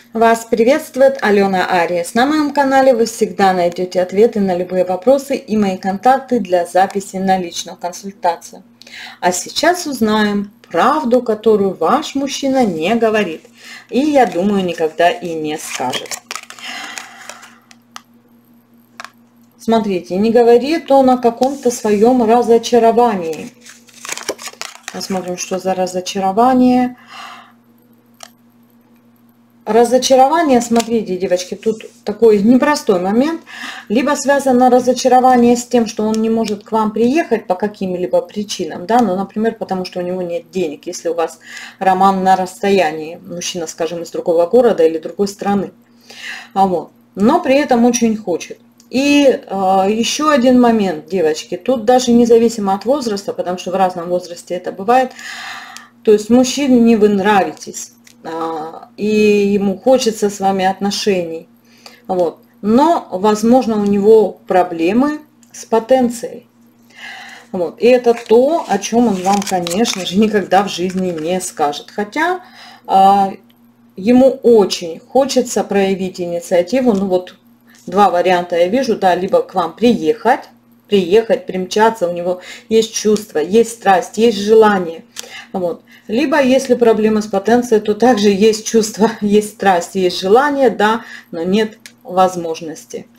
Вас приветствует Алена Ариес. На моем канале вы всегда найдете ответы на любые вопросы и мои контакты для записи на личную консультацию. А сейчас узнаем правду, которую ваш мужчина не говорит. И, я думаю, никогда и не скажет. Смотрите, не говорит он о каком-то своем разочаровании. Посмотрим, что за разочарование. Разочарование, смотрите, девочки, тут такой непростой момент. Либо связано разочарование с тем, что он не может к вам приехать по каким-либо причинам, да, ну, например, потому что у него нет денег, если у вас роман на расстоянии, мужчина, скажем, из другого города или другой страны, вот, но при этом очень хочет. И еще один момент, девочки, тут даже независимо от возраста, потому что в разном возрасте это бывает, то есть мужчине вы нравитесь, и ему хочется с вами отношений, вот. Но, возможно, у него проблемы с потенцией. Вот. И это то, о чем он вам, конечно же, никогда в жизни не скажет. Хотя ему очень хочется проявить инициативу. Ну вот два варианта я вижу, да, либо к вам приехать, примчаться, у него есть чувство, есть страсть, есть желание. Вот. Либо, если проблемы с потенцией, то также есть чувство, есть страсть, есть желание, да, но нет возможности.